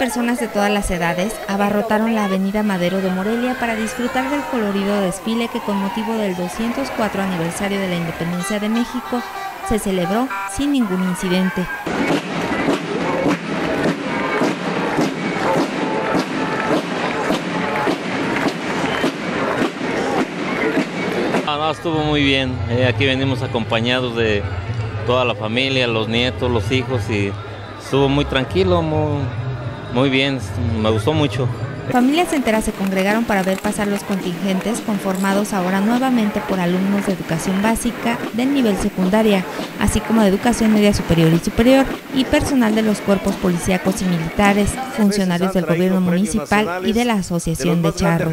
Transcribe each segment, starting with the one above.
personas de todas las edades abarrotaron la avenida Madero de Morelia para disfrutar del colorido desfile que con motivo del 204 aniversario de la Independencia de México se celebró sin ningún incidente. No, estuvo muy bien. Aquí venimos acompañados de toda la familia, los nietos, los hijos, y estuvo muy tranquilo, muy bien, me gustó mucho. Familias enteras se congregaron para ver pasar los contingentes, conformados ahora nuevamente por alumnos de educación básica del nivel secundaria, así como de educación media superior y superior, y personal de los cuerpos policíacos y militares, funcionarios del gobierno municipal y de la Asociación de Charros.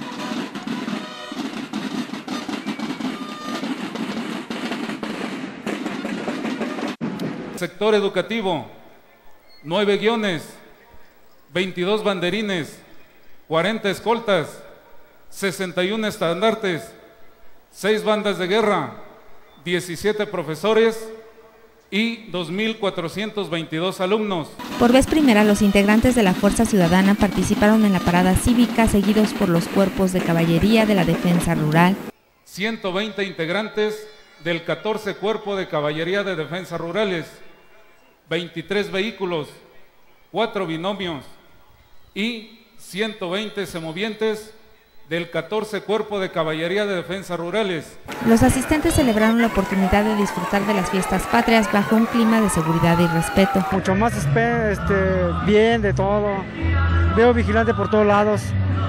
Sector educativo, 9 guiones, 22 banderines, 40 escoltas, 61 estandartes, 6 bandas de guerra, 17 profesores y 2.422 alumnos. Por vez primera, los integrantes de la Fuerza Ciudadana participaron en la parada cívica, seguidos por los cuerpos de caballería de la Defensa Rural. 120 integrantes del 14 Cuerpo de Caballería de Defensa Rurales, 23 vehículos, 4 binomios y 120 semovientes del 14 Cuerpo de Caballería de Defensa Rurales. Los asistentes celebraron la oportunidad de disfrutar de las fiestas patrias bajo un clima de seguridad y respeto. Mucho más bien de todo. Veo vigilante por todos lados.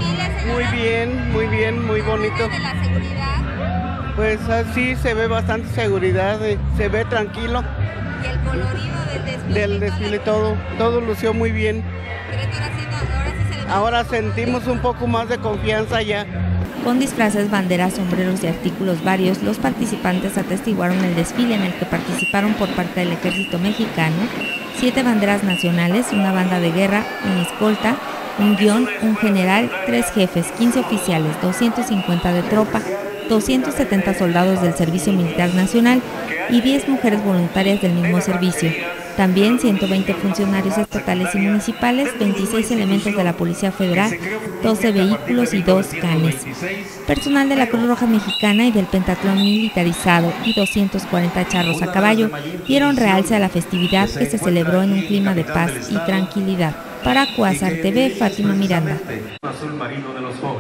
Muy bien, muy bonito. ¿De la seguridad? Pues así se ve bastante seguridad, se ve tranquilo. ¿Y el colorido del desfile? Todo lució muy bien. ¿Crees que ahora sí se Ahora sentimos un poco más de confianza ya. Con disfraces, banderas, sombreros y artículos varios, los participantes atestiguaron el desfile en el que participaron por parte del Ejército Mexicano 7 banderas nacionales, una banda de guerra, una escolta, un guión, un general, 3 jefes, 15 oficiales, 250 de tropa, 270 soldados del Servicio Militar Nacional y 10 mujeres voluntarias del mismo servicio. También 120 funcionarios estatales y municipales, 26 elementos de la Policía Federal, 12 vehículos y 2 canes. Personal de la Cruz Roja Mexicana y del Pentatlón militarizado y 240 charros a caballo dieron realce a la festividad que se celebró en un clima de paz y tranquilidad. Para Cuásar TV, Fátima Miranda. Azul marino de los jóvenes.